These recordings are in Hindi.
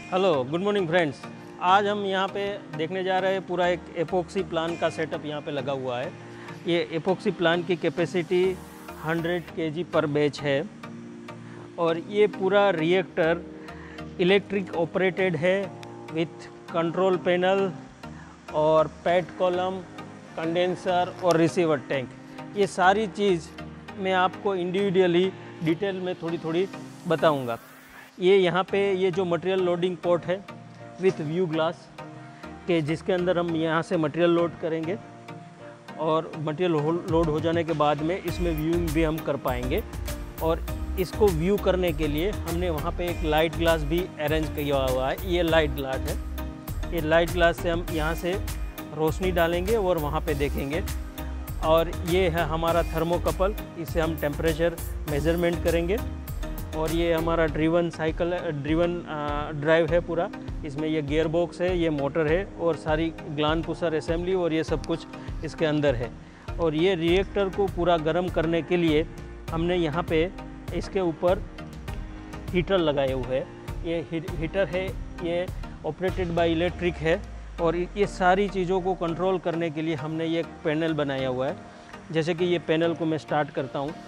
Hello, good morning friends. आज हम यहाँ पे देखने जा रहे हैं पूरा एक एपोक्सी प्लान का सेटअप यहाँ पे लगा हुआ है। ये एपोक्सी प्लान की कैपेसिटी 100 kg पर बैच है और ये पूरा रिएक्टर इलेक्ट्रिक ऑपरेटेड है विथ कंट्रोल पैनल और पैड कॉलम, कंडेंसर और रिसीवर टैंक। ये सारी चीज़ मैं आपको इंडिविजुअली डिटेल में थोड़ी थोड़ी बताऊंगा। ये यहाँ पे ये जो मटेरियल लोडिंग पोर्ट है विथ व्यू ग्लास के, जिसके अंदर हम यहाँ से मटेरियल लोड करेंगे और मटेरियल लोड हो जाने के बाद में इसमें व्यूइंग भी हम कर पाएंगे। और इसको व्यू करने के लिए हमने वहाँ पे एक लाइट ग्लास भी अरेंज किया हुआ है। ये लाइट ग्लास है। ये लाइट ग्लास से हम यहाँ से रोशनी डालेंगे और वहाँ पे देखेंगे। और ये है हमारा थर्मोकपल, इसे हम टेम्परेचर मेज़रमेंट करेंगे। और ये हमारा ड्रिवन ड्राइव है पूरा। इसमें ये गियर बॉक्स है, ये मोटर है और सारी ग्लान पुशर असेंबली और ये सब कुछ इसके अंदर है। और ये रिएक्टर को पूरा गर्म करने के लिए हमने यहाँ पे इसके ऊपर हीटर लगाए हुए हैं। ये हीटर है, ये ऑपरेटेड बाय इलेक्ट्रिक है। और ये सारी चीज़ों को कंट्रोल करने के लिए हमने ये पैनल बनाया हुआ है। जैसे कि ये पैनल को मैं स्टार्ट करता हूँ।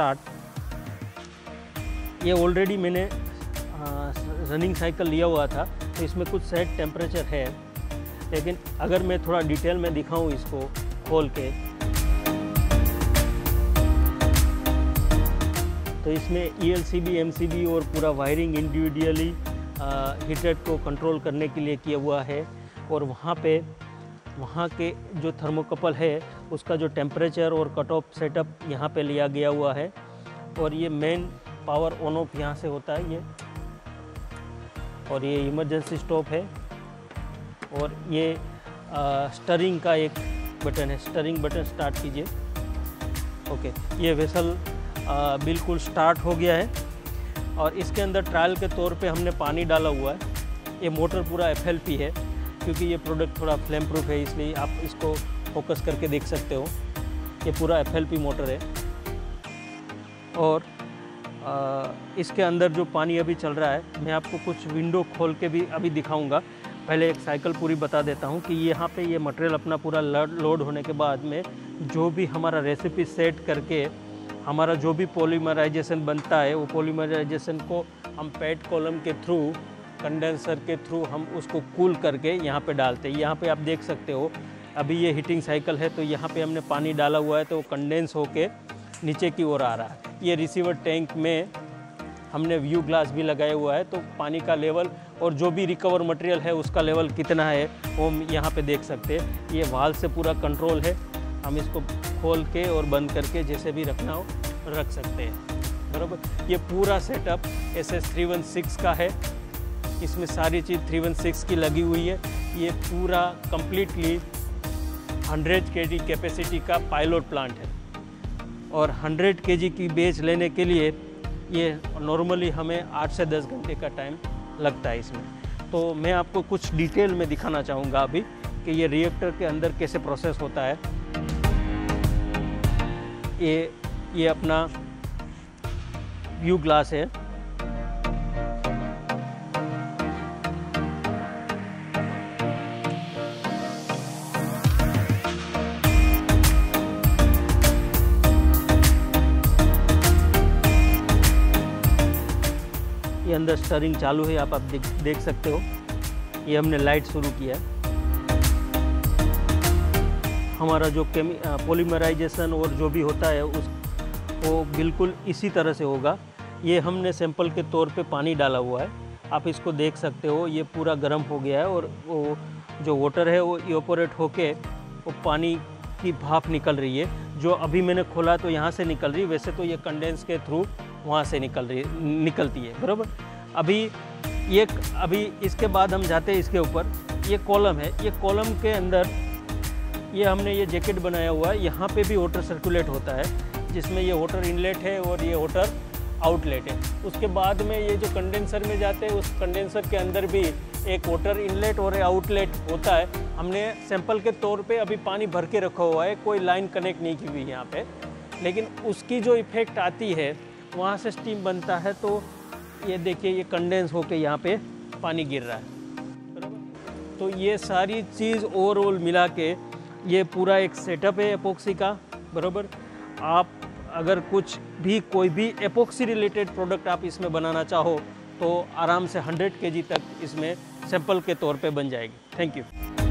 ये ऑलरेडी मैंने रनिंग साइकिल लिया हुआ था, तो इसमें कुछ सेट टेम्परेचर है। लेकिन अगर मैं थोड़ा डिटेल में दिखाऊं इसको खोल के, तो इसमें ELCB, MCB और पूरा वायरिंग इंडिविजुअली हीटर को कंट्रोल करने के लिए किया हुआ है। और वहाँ के जो थर्मोकपल है उसका जो टेम्परेचर और कट ऑफ सेटअप यहाँ पे लिया गया हुआ है। और ये मेन पावर ऑन ऑफ यहाँ से होता है ये। और ये इमरजेंसी स्टॉप है। और ये स्टरिंग का एक बटन है, स्टरिंग बटन स्टार्ट कीजिए। ओके, ये वेसल बिल्कुल स्टार्ट हो गया है। और इसके अंदर ट्रायल के तौर पे हमने पानी डाला हुआ है। ये मोटर पूरा FLP है, क्योंकि ये प्रोडक्ट थोड़ा फ्लेम प्रूफ है, इसलिए आप इसको फोकस करके देख सकते हो। ये पूरा FLP मोटर है। और इसके अंदर जो पानी अभी चल रहा है, मैं आपको कुछ विंडो खोल के भी अभी दिखाऊंगा। पहले एक साइकिल पूरी बता देता हूँ कि यहाँ पे ये मटेरियल अपना पूरा लोड होने के बाद में जो भी हमारा रेसिपी सेट करके हमारा जो भी पॉलीमराइजेशन बनता है, वो पॉलीमराइजेशन को हम पैड कॉलम के थ्रू, कंडेंसर के थ्रू हम उसको कूल करके यहाँ पे डालते हैं। यहाँ पे आप देख सकते हो अभी ये हीटिंग साइकिल है, तो यहाँ पे हमने पानी डाला हुआ है, तो वो कंडेंस होके नीचे की ओर आ रहा है। ये रिसीवर टैंक में हमने व्यू ग्लास भी लगाया हुआ है, तो पानी का लेवल और जो भी रिकवर मटेरियल है उसका लेवल कितना है वो हम यहाँ पे देख सकते हैं। ये वाल से पूरा कंट्रोल है, हम इसको खोल के और बंद करके जैसे भी रखना हो रख सकते हैं, बराबर। ये पूरा सेटअप SS 316 का है। इसमें सारी चीज़ 316 की लगी हुई है। ये पूरा कम्प्लीटली 100 kg कैपेसिटी का पायलट प्लांट है। और 100 kg की बैच लेने के लिए ये नॉर्मली हमें 8 से 10 घंटे का टाइम लगता है इसमें। तो मैं आपको कुछ डिटेल में दिखाना चाहूँगा अभी कि ये रिएक्टर के अंदर कैसे प्रोसेस होता है। ये अपना व्यू ग्लास है। ये अंदर स्टरिंग चालू है, आप देख सकते हो। ये हमने लाइट शुरू किया है। हमारा जो पॉलीमराइजेशन और जो भी होता है वो बिल्कुल इसी तरह से होगा। ये हमने सैंपल के तौर पे पानी डाला हुआ है, आप इसको देख सकते हो। ये पूरा गर्म हो गया है और वो जो वाटर है वो इवेपोरेट होके वो पानी की भाप निकल रही है, जो अभी मैंने खोला तो यहाँ से निकल रही है। वैसे तो ये कंडेंस के थ्रू वहाँ से निकलती है, बराबर। अभी इसके बाद हम जाते हैं इसके ऊपर। ये कॉलम है। ये कॉलम के अंदर ये हमने ये जैकेट बनाया हुआ है। यहाँ पे भी वाटर सर्कुलेट होता है, जिसमें ये वाटर इनलेट है और ये वाटर आउटलेट है। उसके बाद में ये जो कंडेंसर में जाते हैं, उस कंडेंसर के अंदर भी एक वाटर इनलेट और आउटलेट होता है। हमने सैंपल के तौर पे अभी पानी भर के रखा हुआ है, कोई लाइन कनेक्ट नहीं की हुई यहाँ पे, लेकिन उसकी जो इफ़ेक्ट आती है वहाँ से स्टीम बनता है। तो ये देखिए, ये कंडेंस होके यहाँ पे पानी गिर रहा है, बराबर। तो ये सारी चीज़ ओवरऑल मिला के ये पूरा एक सेटअप है एपोक्सी का, बराबर। आप अगर कुछ भी कोई भी एपोक्सी रिलेटेड प्रोडक्ट आप इसमें बनाना चाहो तो आराम से 100 kg तक इसमें सैंपल के तौर पे बन जाएगी। Thank you.